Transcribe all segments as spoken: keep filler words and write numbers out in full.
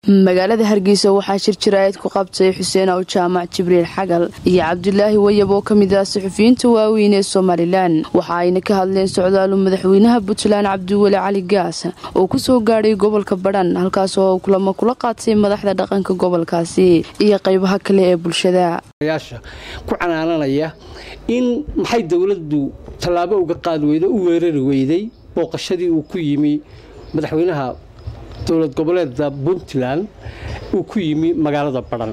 magaalada Hargeysa waxaa shir jiraayad ku qabtay Xuseen oo Jaamac Jibriil Xagal iyo Cabdulaahi Wayab oo kamid ah saxufiyiinta waaweyn ee Soomaaliland waxa ayna ka hadleen socdaal madaxweynaha Puntland Cabdiweli Cali Gaas oo ku soo gaaray gobolka Badhan halkaas oo kulamo kula qaatay madaxda dhaqanka gobolkaasi iyo qaybaha kale ee bulshada yaasha ku canaananaya in maxay dawladdu talaabo uga qaad weydo u weerari weyday booqashadii uu ku yimi madaxweynaha dawlad goboleedka Puntland uu ku yimi magaalada Badhan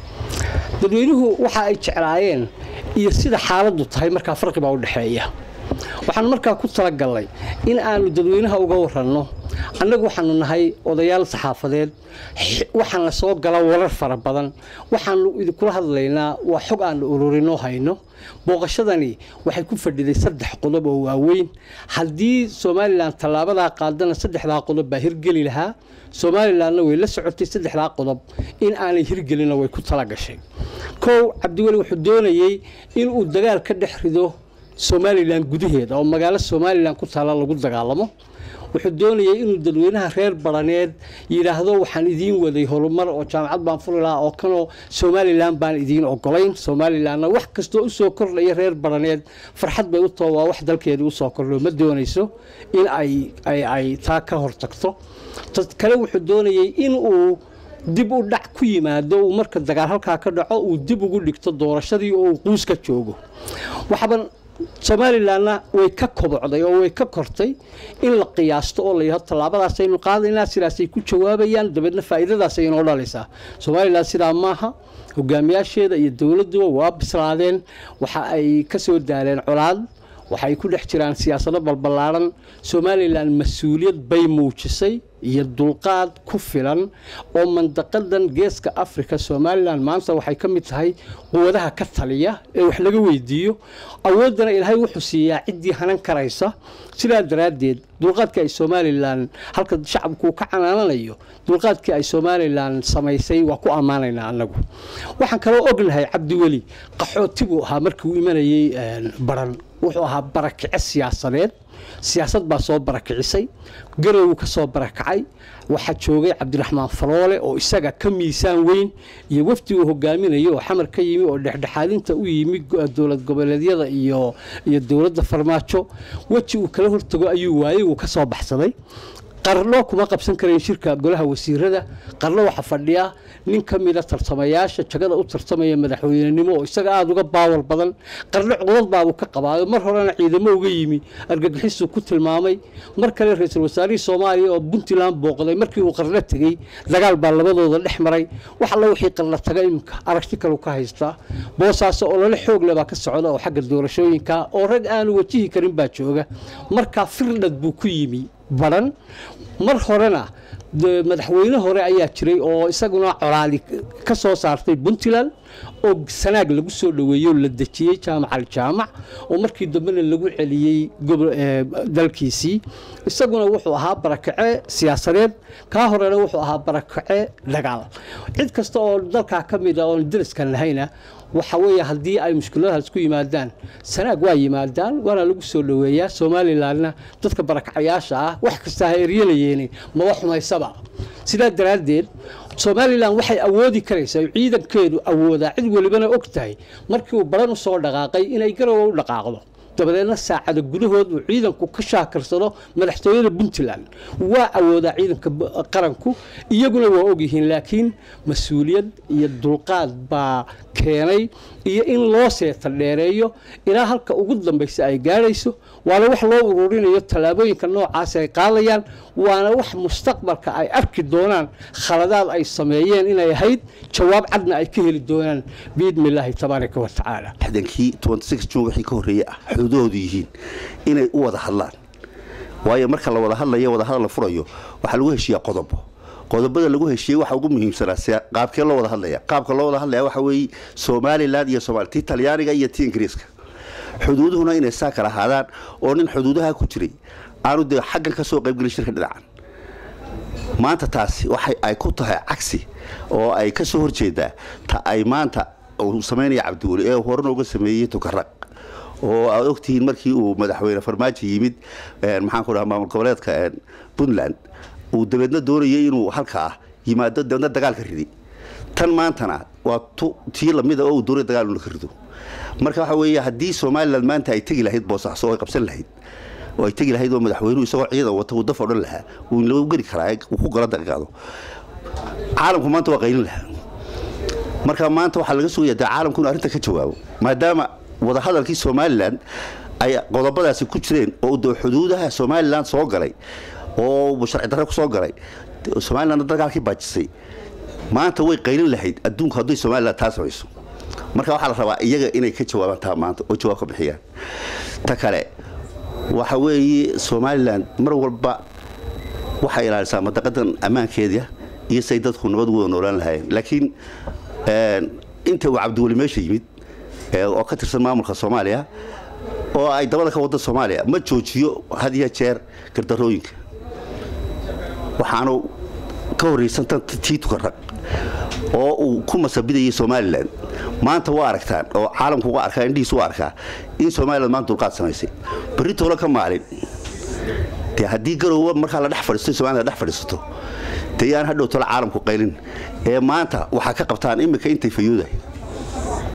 dadweynuhu waxa ay jeclaayeen iyo sida xaaladdu tahay marka farqi baa u dhaxeeya waxaan markaa ku tala galay in aanu dadweynaha uga waranno annagu waxaanu nahay odayaal saxaafadeed waxaan la soo gala warar fara badan waxaan kula hadlaynaa waa xog aan ururino hayno booqashadani waxay ku fadhiday saddex qodob oo waaweyn haddii Soomaaliland talaabada qaadana saddexda qodob baa hirgeli lahaa Soomaalilandna way la socotay saddexda qodob in aanay hirgelina way ku tala gashay koow Cabdiweli wuxuu doonayay in uu dagaal ka dhex rido Soomaaliland gudaheeda oo magaalo Soomaaliland ku taala lagu dagaalamo wuxuu doonayay inuu dadweynaha reer Badhaneed yiraahdo waxaan idin waday horumar oo jaamacad baan furlaa oo kano Soomaaliland baan idin ogolayn Soomaalilandna wax kasto u soo kordhay reer Badhaneed farxad bay u toowa wax dalkeedu u soo kordho ma doonayso in ay ay ay taa ka hortagto tad kale wuxuu doonayay in uu dib u dhac ku yimaado uu marka dagaal halka ka dhaco uu dib ugu dhigto doorashadii oo uu quus ka joogo waxban Soomaalilandna way ka kobocday oo way ka kortay in la qiyaasto oo la yahay talaabadaas ay qaadayna sidaasay ku jawaabayaan dabadna faa'iidadaas ay noo dhalaysaa Soomaaliland sida maaha hogaamiyaasheeda iyo dawladdu waa bislaadeen waxa ay ka soo daaleen colaad waxa ay ku dhex jiraan siyaasado balbalaaran Soomaaliland mas'uuliyad bay muujisay iyo dulqaad ku filan oo mandaqadan geeska Afrika Soomaaliland maanta waxay ka mid tahay quwadaha ka taliya ee wax laga weydiiyo awoodana Ilaahay wuxuu siiyaa cidii hanan karaysa sida daraadeed dulqaadka ay Soomaaliland halka shacabku ka canaananayo dulqaadka ay Soomaaliland sameysay waa ku amaanaynaa anagu waxaan kale ognahay Cabdiweli qaxootigu ahaa markii uu imanayay Badhan wuxuu ahaa barakici siyaasadeed siyaasad baa soo barakicisay garow ka soo barakacay waxa joogay Cabdiraxmaan Faroole oo isaga ka miisaan weyn iyo wafdi uu hogaaminayo oo xamar ka yimi oo dhexdhexaadinta u yimi dawlad goboleedyada iyo iyo dawladda farmaajo waji uu kala hortago ayuu waayay uu ka soo baxsaday qarno kuma qabsan kareen shirka golaha wasiirada qarno waxa fadhiya nin kamida tartamayaasha jagada u tartamaya madaxweynenimo oo isaga aad uga baawar badan qarno codad baa uu ka qabaayo mar horena ciidamo uga yimi argagixisu ku tilmaamay mar kale ra'iisul wasaarihi Soomaaliya oo Puntland booqday markii uu qarno tagay dagaal baa labadooda dhex maray waxa la wixii qarno tagay imka aragti kale ka haysta boosaas oo la xoog leh baa ka socda oo xagga doorashooyinka oo rag aan wajihi karin baa jooga marka firdad buu ku yimi Badhan mar horena madaxweyne hore ayaa jiray oo isaguna colaali ka soo saartay Puntland oo sanaag lagu soo dhaweeyo la dajiyay jaamac jaamac oo markii dambena lagu celiyay dalkiisii isaguna wuxuu ahaa barakace siyaasadeed ka horena wuxuu ahaa barakace dagaal cid kasta oo dalka kamid ah oo dariska lahayna waxa weeye hadii ay mushkiladaha isku yimaadaan sanaag waa yimaadaan waana lagu soo dhaweeyaa Soomaalilandna dadka barakacayaasha ah wax kasta ay riyalayeen ma wax xumaysaba sida daraadeed Soomaaliland waxay awoodi karaysaa ciidankeedu awooda cid walibana ogtahay markii uu Badhan u soo dhaqaaqay inay garow u dhaqaaqdo dabadeedna saacada gudahood uu ciidanku ka shaakarsado madaxtooyada Puntland waa awooda ciidanka qaranku iyaguna waa og yihiin laakiin mas'uuliyad iyo dulqaad baa keenay iyo in loo seeta dheereeyo ilaa halka ugu dambaysa ay gaarayso waana wax loo ururinayo talaabooyinka noocaas ay qaadayaan waana wax mustaqbalka ay arki doonaan khaladaad ay sameeyeen inay ahayd jawaab cadna ay ka heli doonaan biidmillaahi tabaaraka wa tacaala xadankii twenty-six June wixii ka horeeyay xuduudu yihiin inay u wada hadlaan waayo marka la wada hadlayo wada hadal la furayo waxa lagu heshiyaa qodobo qodobada lagu heshiiyay waxa ugu muhiimsanaa qaabkee loo wada hadlaya qaabka loo wada hadlaya waxa weey Soomaaliland iyo Soomaaliya Talyaaniga iyo Ingiriiska xuduuduhuna inay saa kala ahaadaan oo nin xuduudaha ku jiray aanu de xaggan ka soo qayb galin shirka dhinacan maanta taasi waxay ay ku tahay cagsi oo ay ka soo horjeedaa ta ay maanta uu sameeyay Cabdiweli ee horna uga sameeyay Tukaraq oo aad ogtiin markii uu madaxweyne farmaajo yimid maxaan ku dhahaa maamul goboleedka Puntland uu dabadna doonayay inuu halka yimaado dawladda dagaalka ridi tan maantana waa tii lamida oo dowladda dagaal uu ka rido marka waxa weeye hadii Soomaaliland maanta ay tagi lahayd Boosaaso oo qabsan lahayd oo ay tagi lahayd oo madaxweynuhu isagoo ciidan wata uu dafo dhan lahaa uu loo gari karaa uu ku gala dagaado caalamku maanta waa qaylin lahaa marka maanta waxa laga soo yadaa caalamku inuu arinta ka jawaabo maadaama wada hadalkii Soomaaliland ay qodobadaasi ku jireen oo xuduudaha Soomaaliland soo galay oo sharci darro ku soo galay Soomaaliland dagaalkii baajisay maanta way qaylin lahayd adduunka haddii Soomaaliland taas hayso marka waxa la rabaa iyaga inay ka jawaabaan taa maanta oo jawaab ka bixiyaan ta kale waxa weeye Soomaaliland mar walba waxa ilaalisaa madaqadan amaankeeda iyo say dadku nabad ugu noolaan lahaayeen laakiin een inta uu Cabdiwali meesha yimid oo ka tirsan maamulka Soomaaliya oo ay dabada ka wada Soomaaliya ma joojiyo hadiya jeer gardarooyinka waxaanu ka horeysan tan tiitu ka rag oo uu ku masabiday Soomaaliland maanta waa aragtaan oo caalamku waa arkaa indhiis waa arkaa in Soomaaliland maanta dulqaad samaysay barito la ka maalin tii hadii garoowa marka la dhex fadhiisto Soomaaliland dhex fadhiisto tayaan hadhow tala caalamku qaylin ee maanta waxa ka qabtaan imika intay fayuuday